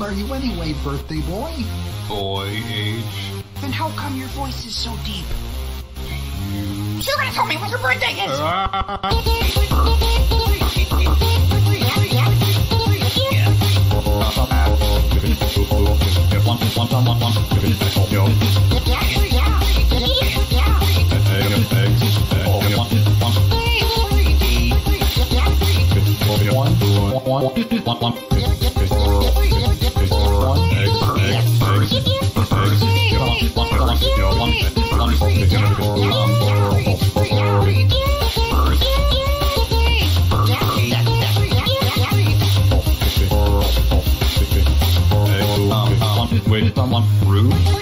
are you anyway, birthday boy? Boy age. Then how come your voice is so deep? You're gonna tell me when your birthday is! Wait, someone rude?